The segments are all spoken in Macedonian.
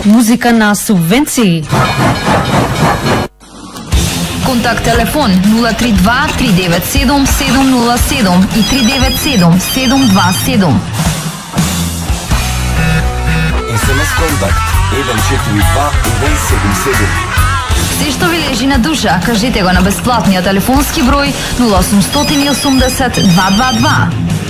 Музика на субвенции. Контакт телефон 032 397 707 и 397 727. SMS контакт 142 177. Се што ви лежи на душа, кажете го на бесплатниот телефонски број 0880 222.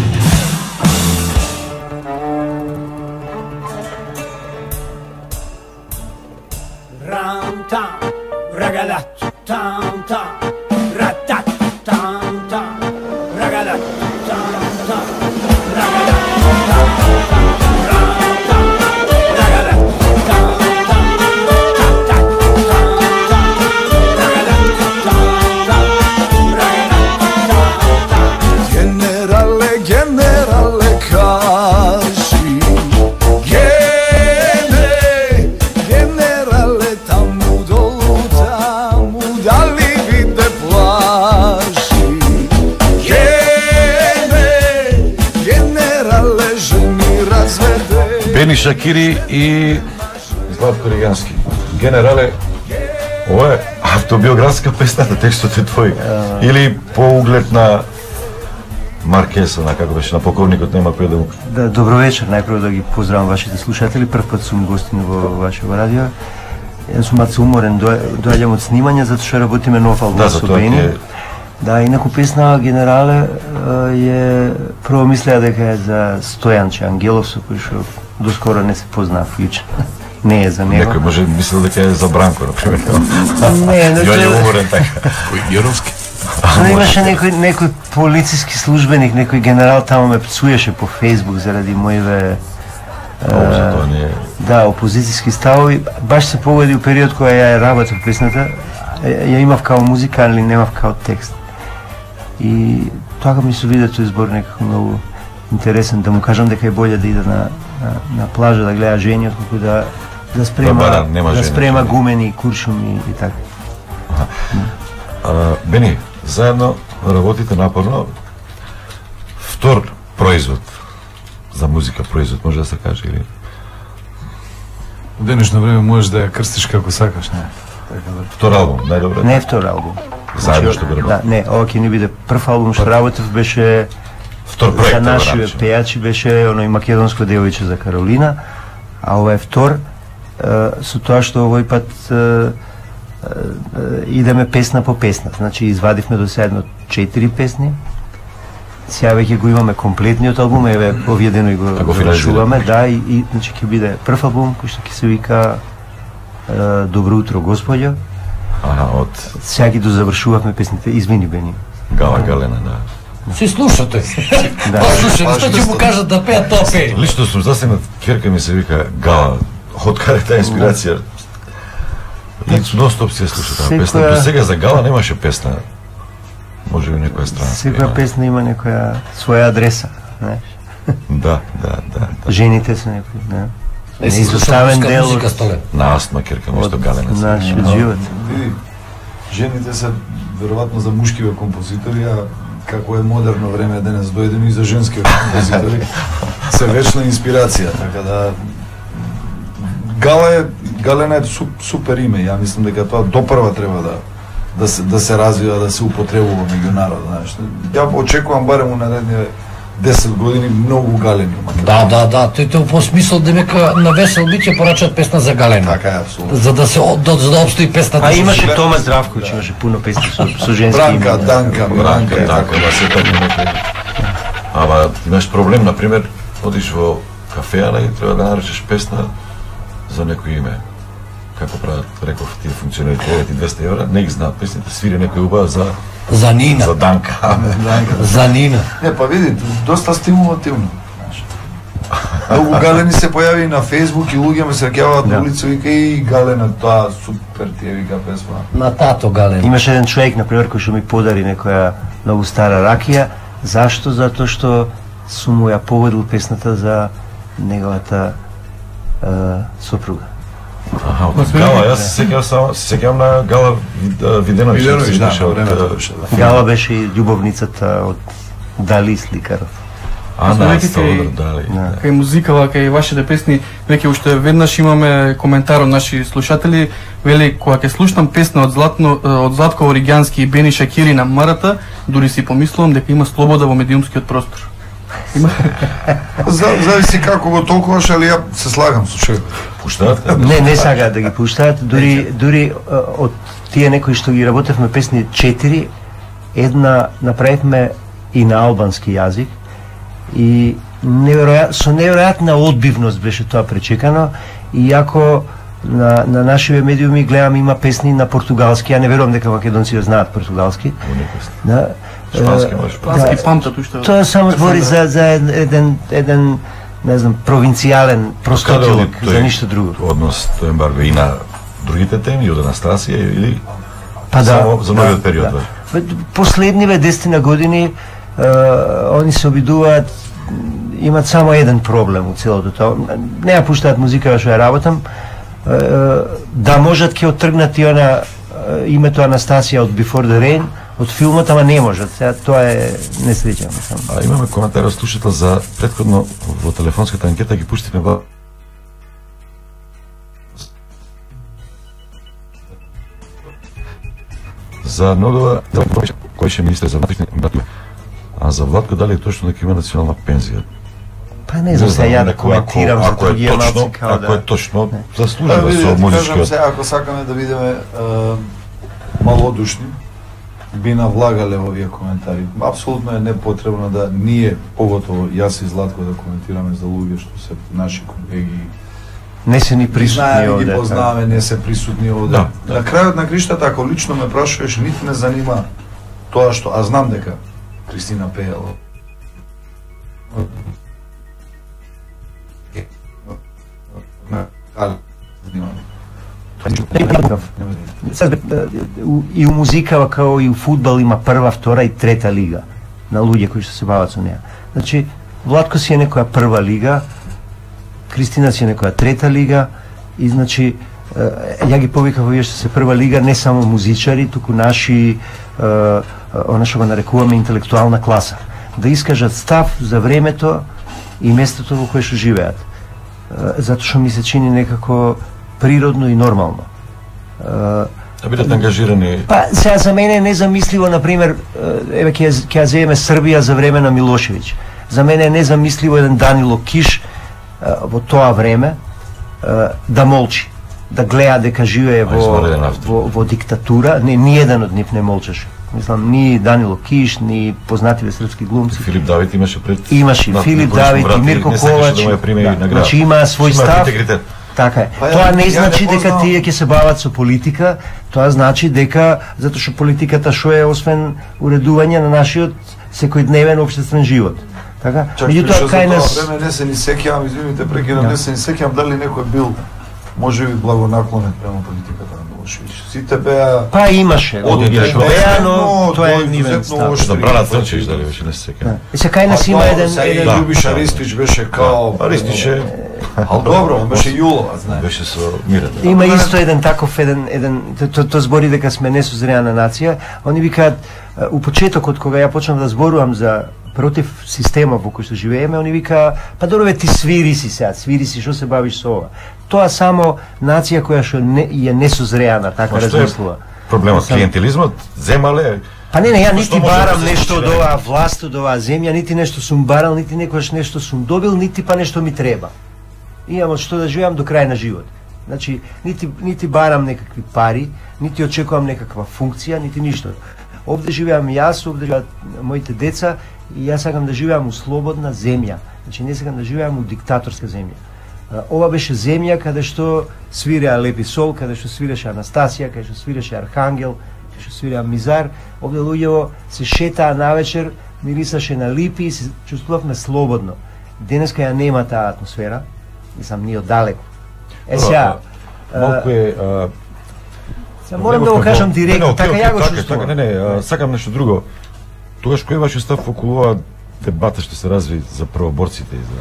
Бени Шакири и Златко Ригански. Генерале, ова е автобиографска песната, текстот е твој. Или по углед на Маркеса, на како беше, на покойникот нема кој да му... Да, добро вечер, најпрво да ги поздравам вашите слушатели, прв пат сум гостин во вашето радио. Јас сум маца уморен, доаѓам од снимање, затоа што работиме нов албум со Бени. Да, инаку песна Генерале е прво мислеа дека е за Стојанче Ангелов, со кој што доскоро не се познав лично. Не е за него. Некој може мислел дека е за Бранко, например. Не, Јоње уморен така. Кој Јоровски? Имаше некој полициски службеник, некој генерал таму ме пцуеше по Фейсбук заради моиве да, опозицијски ставови. Баш се погоди у период која ја работев песната, ја имав као музика, али немав као текст. И тоа ми се виде тој збор некако многу интересен, да му кажам дека е болje да иде на плажа да гледа жени, отколку да спрема гумени, куршуми и така. Бени, заедно работите напорно. Втор производ за музика, производ, може да се каже или? У денешно време можеш да ја крстиш како сакаш, не? Втор албум, најдобре? Не е втор албум. Заедно што го работи? Да, не, ова ќе ни биде прв албум што работев, беше втор проект, за нашиве пејачи, беше оној македонско девојче за Каролина, а ова е втор, со тоа што овој пат идеме песна по песна. Значи извадивме до сега 4 песни. Сега веќе го имаме комплетниот албум, еве овие денови го завршуваме, да, и значи ќе биде прв албум кој што ќе се вика Добро утро, господјо. Од сега ги дозавршувавме песните. Извини, Бени. Гала Галена, да. Си слушате. Да. Слушате, што ќе му кажат да пеат, тоа пее. Лично сум засегнат, керка ми се вика Гала. Од каде таа инспирација? И нон-стоп си ја слуша таа песна. До сега за Гала немаше песна. Може би некоја страна. Секоја песна има некоја своја адреса, знаеш. Да. Жените се некои, да. Неизоставен дел на Астма, керка ми што Галена. Нашиот живот. Жените се веројатно за мушкиве композитори, а како е модерно време денес дојдено и за женски композитори, се вечна инспирација, така да Галена е супер име, ја мислам дека тоа допрва треба да се развива, да се употребува меѓу народ, знаеш. Ја очекувам барем у наредните 10 години многу Галени. Да, тој по смисол дека на весел биќе порачат песна за Галена. Така е, апсолутно. За да обстои песната. А имаше Тома Здравковиќ, имаше пуно песни со женски име. Данка, да се така. Ама имаш проблем, например, одиш во кафеана и треба да наречеш песна за некој име. Како прават, реков, тие функционери 200 евра, не ги знаат песните, свири некој убава за Нина. За Данка. За Нина. Не, па види, доста стимулативно. Многу Галени се појави на Фейсбук и луѓе ме среќаваат на улица, вика и Галена, тоа супер ти е, вика песма. На тато Галена. Имаше еден човек, например, кој што ми подари некоја многу стара ракија. Зашто? Затоа што сум му ја поведил песната за неговата сопруга. Од Гала, јас се сеќавам на Гала Виденовиќ. Гала беше и љубовницата од Дали Сликаров. Ана Столдар, дали. Кај музикава, кај вашите песни, веќе уште веднаш имаме коментар од наши слушатели, вели кога ќе слушнам песна од Златко Оригјански и Бени Шакири на Марата, дури си помислувам дека има слобода во медиумскиот простор. Зависи како го толкуваш, али ја се слагам со човек. Пуштаат? Не сакаат да ги пуштаат, дури од тие некои што ги работевме песни 4, една направивме и на албански јазик и со неверојатна одбивност беше тоа пречекано, иако на нашиве медиуми гледам има песни на португалски, ја не верувам дека македонците знаат португалски. Да. Шпански памтат уште. Тоа само збори за еден не знам, провинцијален простотилок, за ништо друго. Однос тој ембарго и на другите теми, од Анастасија или па само за новиот период? Последниве 10 години они се обидуваат, имат само еден проблем у целото тоа. Не ја пуштаат музика што ја работам, да можат ќе оттргнат и она името Анастасија од Before the Rain, од филмот, ама не можат. Сега тоа е несреќа. А имаме коментар од слушател за претходно во телефонската анкета ги пуштивме за Ногова, кој ше министер за внатрешни работи. А за Владко дали е точно дека има национална пензија? Па не знам се ја да коментирам за другија малци као да... Ако е точно, заслужува со музичкиот. Ако сакаме да бидеме малодушни, би навлагале овие коментари. Апсолутно е непотребно да ние, поготово јас и Златко, да коментираме за луѓе што се наши колеги. Не се ни присутни овде. Ги познаваме, не се присутни овде. На крајот на криштата, ако лично ме прашуваш, нити ме занима тоа што, а знам дека Кристина пеела. И у музикава као и у фудбал има прва, втора и трета лига на луѓе кои што се бават со неа. Значи, Владко си е некоја прва лига, Кристина си е некоја трета лига и значи ја ги повикав овие што се прва лига не само музичари, туку наши она што го нарекуваме интелектуална класа, да искажат став за времето и местото во кое што живеат. Затоа што ми се чини некако природно и нормално. Да бидат ангажирани. Па сега за мене е незамисливо, например, еве ќе ја земеме Србија за време на Милошевиќ. За мене е незамисливо еден Данило Киш во тоа време да молчи, да гледа дека живее во диктатура. Ни еден од нив не молчеше. Мислам, ни Данило Киш, ни познативе српски глумци. Филип Давид имаше пред... Имаше Филип Давид и Мирко Ковач. Значи има свој став. Така е. Тоа не значи дека тие ќе се бават со политика, тоа значи дека, затоа што политиката што е освен уредување на нашиот секојдневен општествен живот. Така? Меѓутоа кај нас време не се ни сеќавам, извините, прекинам, не се ни сеќавам дали некој бил можеби благонаклонен према политиката на Милошевиќ. Сите беа... Па имаше, беа, но тоа е нивен став. Да брана Црчич, дали беше не се сеќавам. И се кај нас има еден... Љубиш Аристич беше као... Аристич е... Ал добро, он беше Јулова, знаеш. Беше со мирен. Има исто еден таков, тоа збори дека сме несозреана нација. Они викаат, у почетокот, кога ја почнав да зборувам за против система во кој што живееме, они вика, па добро ти свири си сега, свири си, што се бавиш со ова. Тоа само нација која што е несозреана, така размислува. Проблемот клиентелизмот земале. Па не, ја нити барам нешто од оваа власт, од оваа земја, нити нешто сум барал, нити некојаш нешто сум добил, нити па нешто ми треба. Имам од што да живеам до крај на живот. Значи, нити барам некакви пари, нити очекувам некаква функција, нити ништо. Овде живеам јас, овде живеат моите деца и јас сакам да живеам у слободна земја. Значи, не сакам да живеам у диктаторска земја. Ова беше земја каде што свиреа Лепи Сол, каде што свиреше Анастасија, каде што свиреше Архангел, каде што свиреа Мизар. Овде луѓето се шетаа навечер, мирисаше на липи и се чувствувавме слободно. Денеска ја нема таа атмосфера. Мислам, ние оддалеку. Сега... Малку е... Морам да го кажам директно, така ја го чувствувам. Не, сакам нешто друго. Тогаш кој е вашиот став околу оваа дебата што се разви за правоборците и за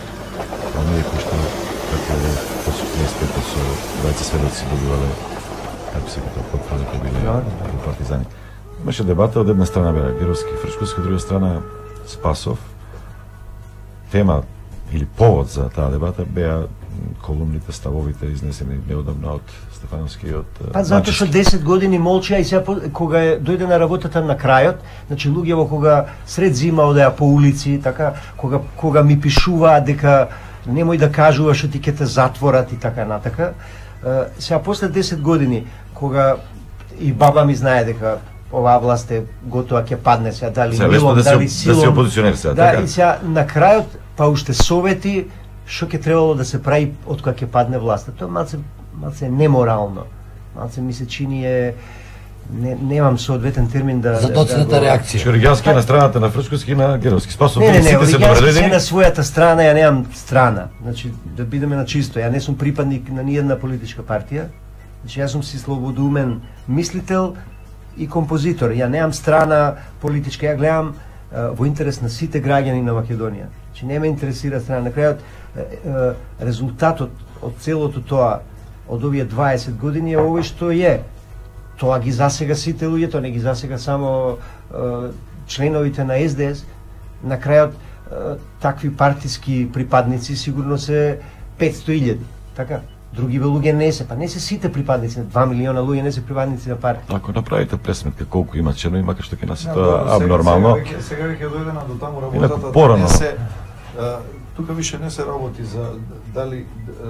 оние кои што како после 35 со двајца сведоци добивале, како се като потврди кои биле во партизани. Имаше дебата, од една страна беа Геровски и Фрчковски, од друга страна Спасов тема или повод за таа дебата беа колумните, ставовите изнесени неодамна од Стефановски и од Па затоа што 10 години молчеа и сега кога дојде на работата на крајот, значи луѓето кога сред зима одеа по улици, така кога ми пишуваат дека немој да кажуваш што ти ќе те затворат и така натака. Сега после 10 години кога и баба ми знае дека оваа власт е готова ќе падне сега, дали милом, дали силом. Да си опозиционер сега, така? Да, и сега на крајот па уште совети што ќе требало да се прави од кога ќе падне власта. Тоа малце неморално. Малце ми се чини немам соодветен термин да Задоцната реакција. Оригијански на страната на Фрчковски и на Геровски. Спасо не, сите се Оригијански се на својата страна, ја немам страна. Значи да бидеме на чисто, ја не сум припадник на ниедна политичка партија. Значи јас сум си слободумен мислител и композитор. Ја немам страна политичка, ја гледам во интерес на сите граѓани на Македонија. Значи не ме интересира страна. На крајот резултатот од целото тоа од овие 20 години е овој што е. Тоа ги засега сите луѓето, не ги засега само членовите на СДС. На крајот такви партиски припадници сигурно се 500.000, така? Други луѓе не се, па не се сите припадници, 2 милиона луѓе не се припадници на партија. Ако направите пресметка колку има членови, макар што ќе нас е тоа абнормално. Сега веќе дојдена до таму работата. Не се тука више не се работи за дали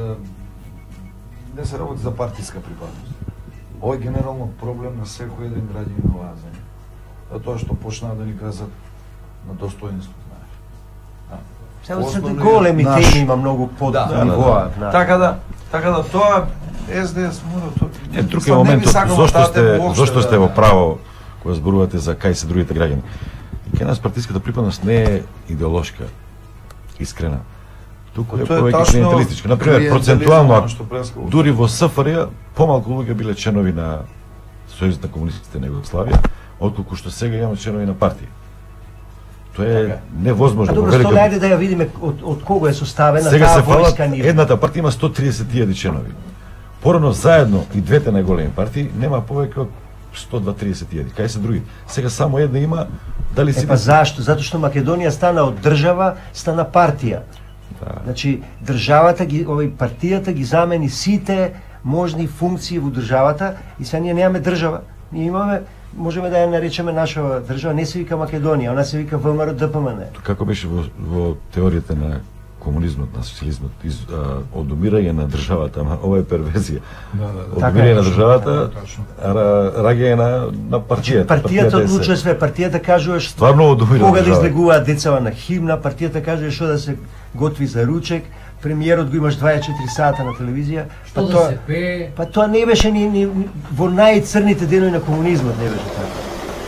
не се работи за партиска припадност. Ова е генерално проблем на секој еден граѓанин во оваа земја. Тоа што почнаа да ни кажат на достоинство, знаеш. Сега големи теми има многу под нивоа. Така да тоа СДС мора тоа. Друг е моментот зошто сте во право кога зборувате за кај се другите граѓани. Кај нас партиската припадност не е идеолошка, искрена. Туку е повеќе клиентелистичка. Например, процентуално, дури во СФРЈ помалку луѓе биле членови на Сојузот на комунистите на Југославија, отколку што сега имаме членови на партии. Тоа е невозможно. Добро, што најде да ја видиме од кого е составена сега таа војска нива. Едната партија има 130.000 членови. Порано заедно и двете најголеми партии нема повеќе од 120-30.000. Кај се други? Сега само една има, дали си... Па зашто? Затоа што Македонија стана од држава, стана партија. Да. Значи, државата партијата ги замени сите можни функции во државата и сега ние немаме држава. Ние имаме, можеме да ја наречеме наша држава, не се вика Македонија, она се вика ВМРО ДПМН. Како беше во теоријата на комунизмот, на социјализмот, одумирање на државата, ама ова е перверзија. Одумирање на државата, раѓање на партијата. Партијата одлучува све, партијата кажува кога да излегуваат децава на химна, партијата кажува што да се готви за ручек, премиерот го имаш 24 сата на телевизија. Па тоа не беше ни во најцрните денови на комунизмот не беше така.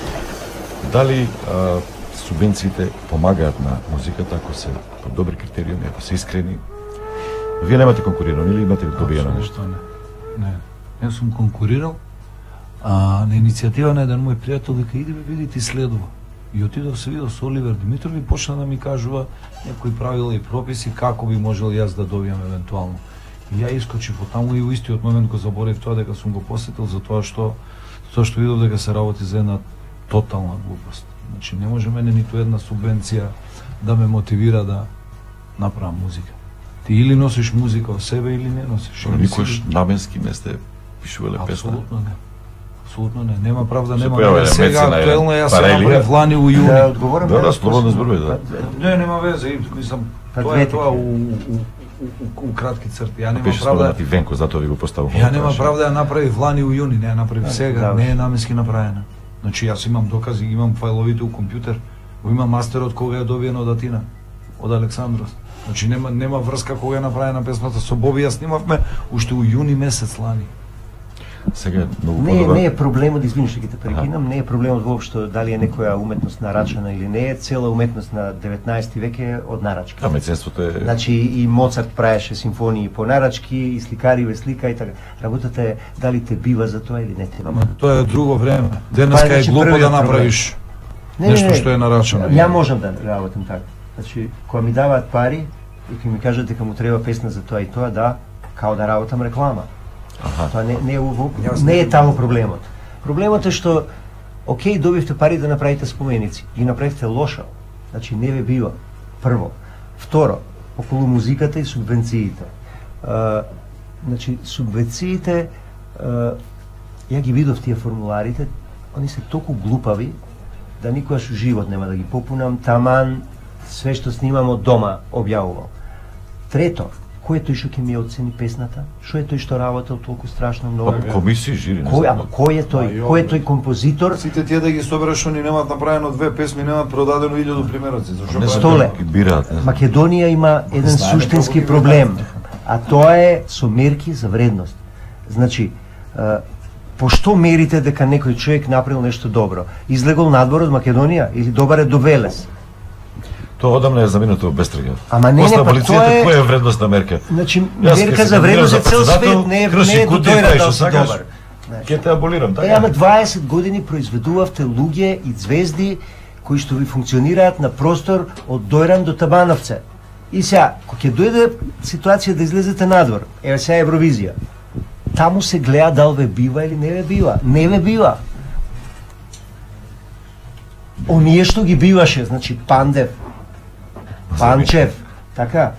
Дали субвенциите помагаат на музиката ако се по добри критериуми, ако се искрени? Вие немате конкурирано или имате добиено нешто? Не. Јас сум конкурирал, на иницијатива на еден мој пријател дека иде видите и следува. И отидов се видов со Оливер Димитров и почна да ми кажува некои правила и прописи како би можел јас да добијам евентуално. И ја искочив од таму и во истиот момент го заборев тоа дека сум го посетил за тоа што видов дека се работи за една тотална глупост. Значи не може мене ниту една субвенција да ме мотивира да направам музика. Ти или носиш музика во себе или не носиш. Никош наменски не сте пишувале песна? Апсолутно не. Апсолутно не. Нема правда, нема. Сега актуелно јас се направив лани у јуни. Да, одговорам. Да, слободно зборувај, да. Не, нема везе, мислам, тоа е тоа у кратки црти. Ја нема правда. Да ти Венко, затоа ви го поставувам. Ја нема правда да ја направив лани у јуни, не ја направив сега, не е наменски направена. Значи јас имам докази, имам фајловите у компјутер, го имам мастерот кога ја добиено од Атина, од Александрос. Значи нема врска кога е направена песмата со Боби, ја снимавме уште у јуни месец лани. Сега многу подобро. Не е проблемот, извини што ги те прекинам, не е проблемот воопшто дали е некоја уметност нарачана или не е, цела уметност на 19 век е од нарачки. Да, меценството е... Значи и Моцарт правеше симфонии по нарачки, и сликари ве слика и така. Работата е дали те бива за тоа или не те бива. Тоа е друго време. Денеска е глупо да направиш нешто што е нарачано. Ја можам да работам така. Значи, кога ми даваат пари и кога ми кажат дека му треба песна за тоа и тоа, да, као да работам реклама. Тоа не е таму проблемот. Проблемот е што, окей, добивте пари да направите споменици, ги направите лошо. Значи не ве бива. Прво. Второ, околу музиката и субвенциите. Значи, субвенциите, ја ги видов тие формуларите, они се толку глупави, да никогаш у живот нема да ги попунам, таман све што снимам од дома објавувам. Трето, кој е тој што ќе ми оцени песната? Што е тој што работел толку страшно многу? Комисија, жири, не знам. Кој е тој? Кој е тој композитор? Сите тие да ги собераш, они немаат направено 2 песми, немаат продадено 1000 примероци. Зашо? Столе. Македонија има еден суштински проблем, а тоа е со мерки за вредност. Значи, пошто мерите дека некој човек направил нешто добро? Излегол надвор од Македонија или добар е до Велес? Тоа одамна е заминато без трига. Ама не, па тоа е... Која е вредностна мерка? Значи, мерка за вредност е цел свет, не е до дојра да си добар. Ќе те аболирам, така? Ама 20 години произведувавте луѓе и звезди кои што ви функционираат на простор од Дојран до Табановце. И сега, кога ќе дојде ситуација да излезете надвор, еве сега Евровизија, таму се гледа дал ве бива или не ве бива. Не ве бива. Оние што ги биваше, значи Пандев, Панчев, така,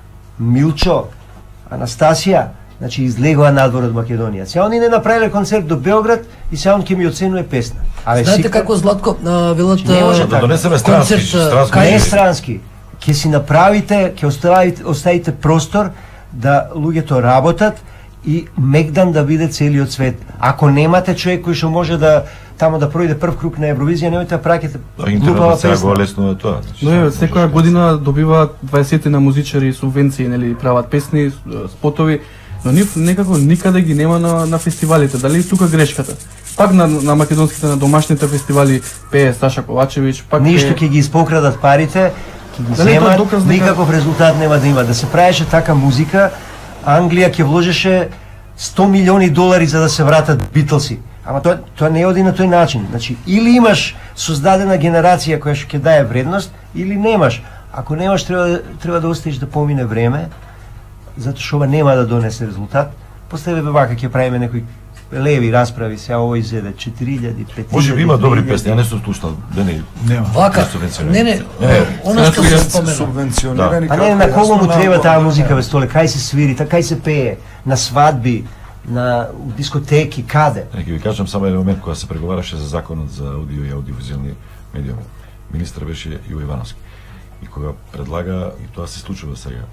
Милчо, Анастасија, значи излегоа надвор од Македонија. Сега они не направиле концерт до Белград и сега он ќе ми оценува песна. Знаете како Златко велат да донесеме странски, не странски. Ќе си направите, ќе оставите простор да луѓето работат и мегдан да биде целиот свет. Ако немате човек кој што може да тамо да пројде прв круг на Евровизија, немојте да праќате глупава песна. Сега го лесно тоа. Но секоја година добиваат 20 на музичари субвенции, нели, прават песни, спотови, но нив некако никаде ги нема на фестивалите. Дали тука грешката? Пак на македонските, на домашните фестивали пее Саша Ковачевиќ, пак ништо ќе ги испокрадат парите, ќе ги земат, никаков резултат нема да има. Да се правеше така музика, Англија ќе вложеше $100 милиони за да се вратат Битлси. Ама тоа не оди на тој начин. Значи, или имаш создадена генерација која ќе дае вредност, или немаш. Ако немаш, треба да оставиш да помине време, затоа што ова нема да донесе резултат. После вака ќе правиме некои леви расправи, сега ово изеде 4000, 5000. Може би има добри песни, ја не сум слушнал, да не. Нема. Вака, не, она што се спомена. Субвенционирани. А не, на кого му треба таа музика бе Столе? Кај се свири, кај се пее? На свадби, на дискотеки, каде? Ќе ви кажам само еден момент кога се преговараше за законот за аудио и аудиовизуелни медиуми. Министр беше Иво Ивановски. И кога предлага, и тоа се случува сега,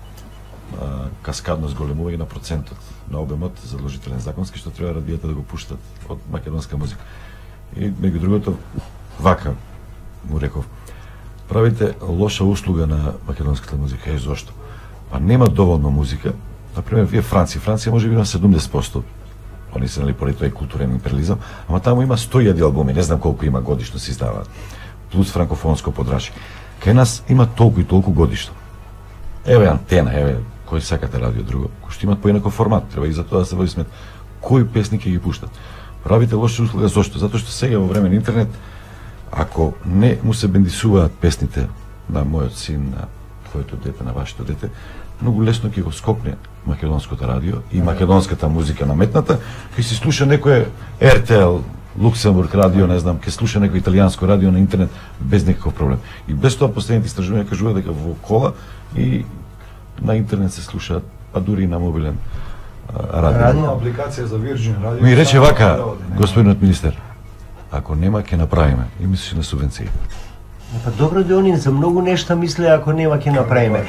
каскадно зголемување на процентот на обемот задолжителен законски што треба радијата да го пуштат од македонска музика. И меѓу другото вака му реков: правите лоша услуга на македонската музика. Зошто? Па нема доволно музика. Например, вие Франција може би има 70%. Они се, нали, поради тој културен империализам, ама таму има 100.000 албуми, не знам колку има годишно се издаваат. Плюс франкофонско подраши. Кај нас има толку и толку годишно. Еве Антена, еве кој сакате радио друго, кои што имат поеднаков формат, треба и за тоа да се води смет кој песник ќе ги пуштат. Правите лоша услуга, зошто? Затоа што сега во време на интернет, ако не му се бендисуваат песните на мојот син, на твоето дете, на вашето дете, многу лесно ќе го скокне македонското радио и македонската музика наметната, ќе се слуша некој RTL, Луксембург радио, не знам, ќе слуша некој италијанско радио на интернет без никаков проблем. И без тоа последните истражувања кажуваат дека во кола и на интернет се слушаат, а дури и на мобилен радио. Апликација за Virgin радио. Ми рече вака, господинот министер, ако нема ќе направиме, и мислиш на субвенции. Па добро де они за многу нешта мисле, ако нема ќе направиме.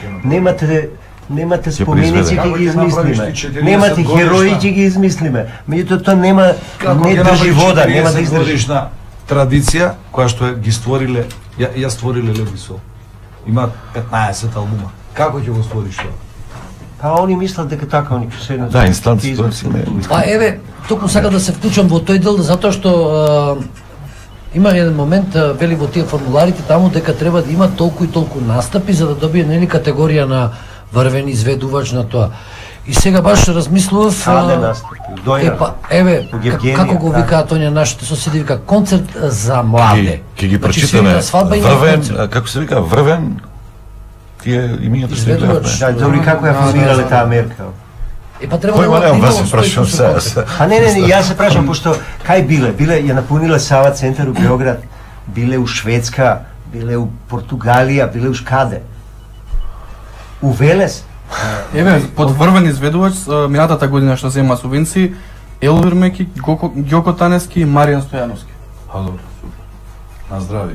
Немате споменици ќе ги измислиме. Немате герои ќе ги измислиме. Меѓутоа тоа нема, не држи вода, нема да издржи. Традиција која што ги створиле, ја створиле Леви Сол. Има 15 албума. Како ќе го створиш тоа? Па они мислат дека така они ќе седнат. Да, инстанци тоа си не. Па еве, токму сака да се вклучам во тој дел затоа што има еден момент вели во тие формуларите таму дека треба да има толку и толку настапи за да добие нели категорија на врвен изведувач на тоа. И сега баш размислував еве како го викаат оние нашите соседи, вика концерт за младе. Ќе ги прочитаме. Врвен, како се вика, врвен тие имињата се гледаме. Да, добри како ја формирале таа мерка. Па треба да А не, јас се прашам пошто кај биле? Ја напуниле Сава центар у Белград, биле у Шведска, биле у Португалија, биле у каде? У Велес? Еве, подврвен изведувач минатата година што зема субвенции Елвир Меки, Ѓоко Танески и Маријан Стојановски. Добро, супер. На здравие.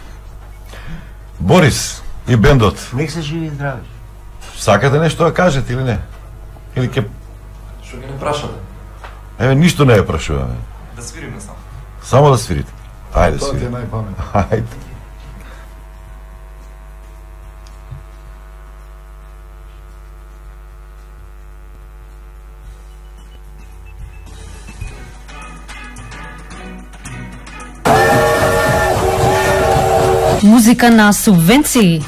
Борис и бендот. Нек се живи и здрави. Сакате нешто да кажете или не? Или ке... Што ги не прашате? Еве, ништо не ја прашуваме. Да свириме само. Само да свирите. Ајде Тоа ти е свирите. најпаметно. Ајде. Музика на субвенции.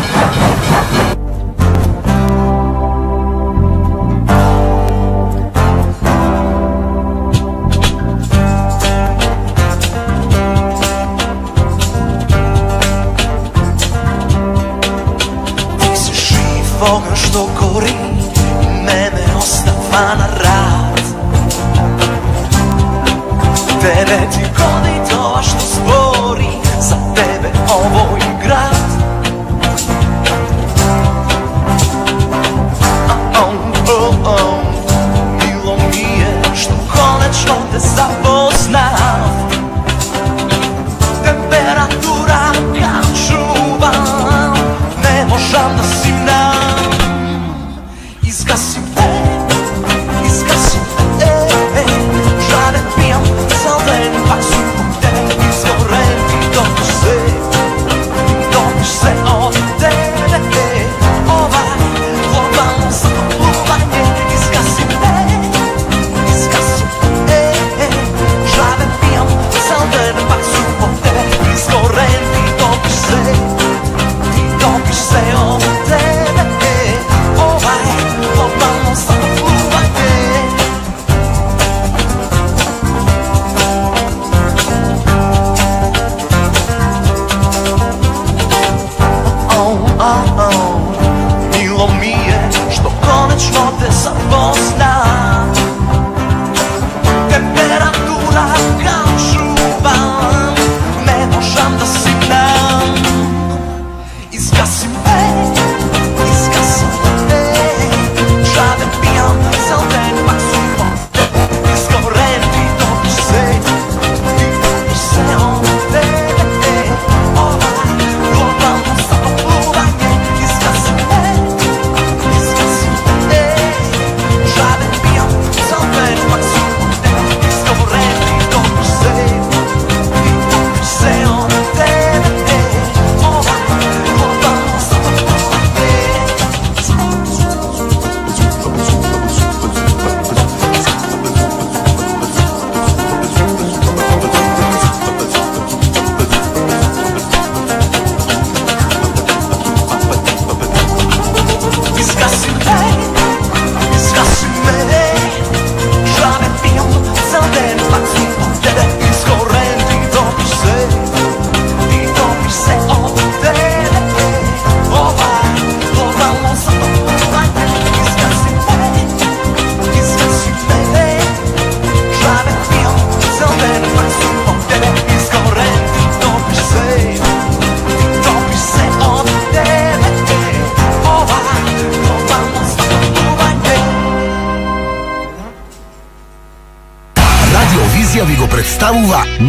Ти си жив огън, што гори и мене остава на рад. Тебе ти годи тоа што збори за тебе овој град. Мило ми е што конечно те запознав. Температура качувам, не можам да си изгасим